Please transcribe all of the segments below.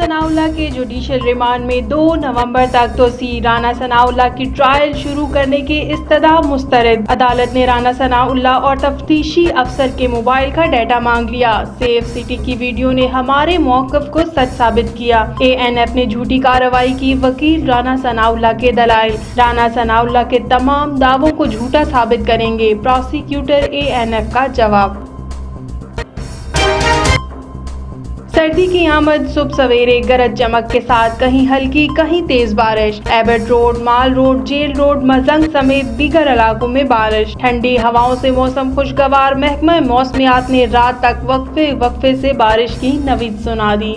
सनाउल्लाह के judicial remand में 2 नवंबर तक तोसी। राना सनाउल्लाह की ट्रायल शुरू करने की इस्तदा मुस्तरद। अदालत ने राना सनाउल्लाह और तफ्तीशी अफसर के मोबाइल का डाटा मांग लिया। सेफ सिटी की वीडियो ने हमारे मौक़िफ़ को सच साबित किया। ANF ने झूठी कार्रवाई की। वकील राना सनाउल्लाह के दलाइल। राना सनाउल्लाह के तमाम दावों को झूठा साबित करेंगे। प्रोसिक्यूटर ANF का जवाब। सर्दी की आमद। सुबह सवेरे गरज चमक के साथ कहीं हल्की कहीं तेज बारिश। Abbott road, mall road, jail road, Mozang समेत दीगर इलाकों में बारिश। ठंडी हवाओं से मौसम खुशगवार। महकमा मौसमियात ने रात तक वक्फे से बारिश की नवीद सुना दी।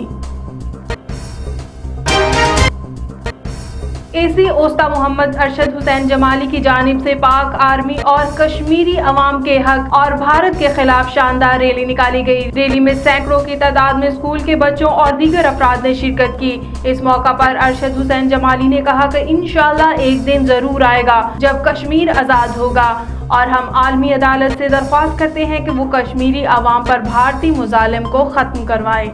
AC ओस्ता मोहम्मद अरशद हुसैन जमाली की जानिब से पाक आर्मी और कश्मीरी अवाम के हक और भारत के खिलाफ शानदार रैली निकाली गई। रैली में सैकड़ों की तादाद में स्कूल के बच्चों और दीगर अफराद ने शिरकत की। इस मौका पर अरशद हुसैन जमाली ने कहा कि इंशाअल्लाह एक दिन जरूर आएगा जब कश्मीर आज़ाद होगा और हम आलमी अदालत से दरख्वास्त करते हैं कि वो कश्मीरी अवाम पर भारतीय मुजालिम को खत्म करवाए।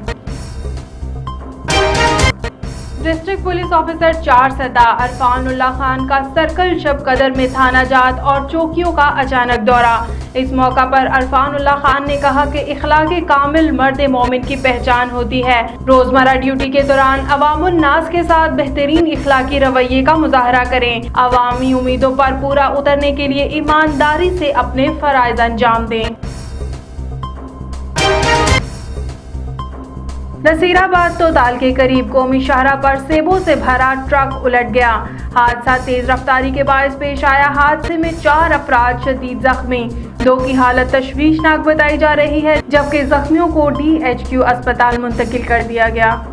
District police officer 4 Sardar Irfanullah Khan का सर्कल शब कदर में थाना जात और चौकियों का अचानक दौरा। इस मौका पर अरफानुल्लाह खान ने कहा कि इखलाक़े कामिल मर्द मोमिन की पहचान होती है। रोजमर्रा ड्यूटी के दौरान अवामुन नास के साथ बेहतरीन इखलाकी रवैये का मुजाहरा करें। अवामी उम्मीदों पर पूरा उतरने के लिए ईमानदारी से अपने फराइज अंजाम दें। नसीराबाद तोताल के करीब कौमी शाहरा पर सेबों से भरा ट्रक उलट गया। हादसा तेज रफ्तारी के बायस पेश आया। हादसे में 4 अफराद शदीद जख्मी। 2 की हालत तशवीशनाक बताई जा रही है जबकि जख्मियों को DHQ अस्पताल मुंतकिल कर दिया गया।